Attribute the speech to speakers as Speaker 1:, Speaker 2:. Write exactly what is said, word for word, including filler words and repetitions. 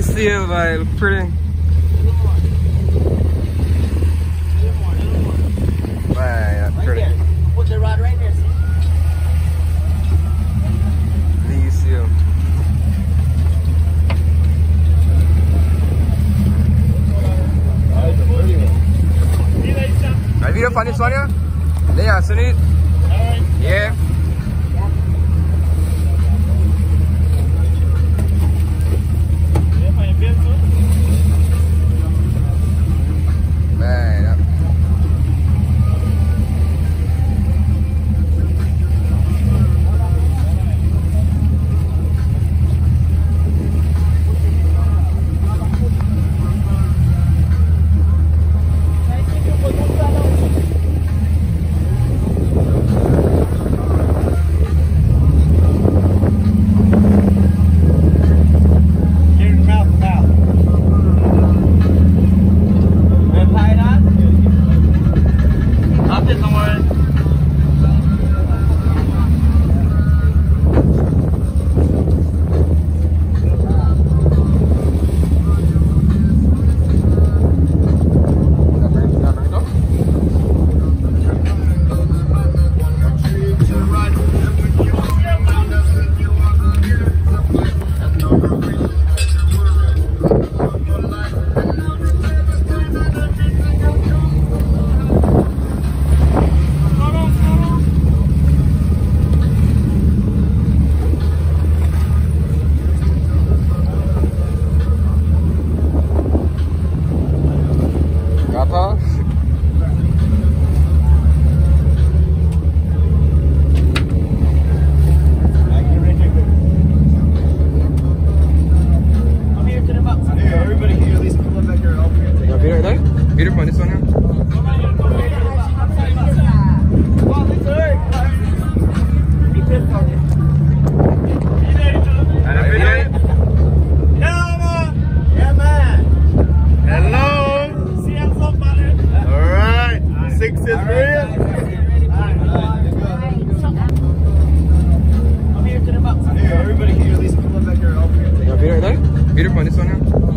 Speaker 1: sail vibe, look pretty. Right, pretty.
Speaker 2: Put the rod right there.
Speaker 1: These you. Have you done this one, yeah? Yeah, seen it? Yeah. Man, Peter, find this one here.
Speaker 3: Yeah, man. Hello. All right. Six is real.
Speaker 2: I'm here to the box.
Speaker 3: Everybody can at least pull up back here.
Speaker 1: Peter, find this one here.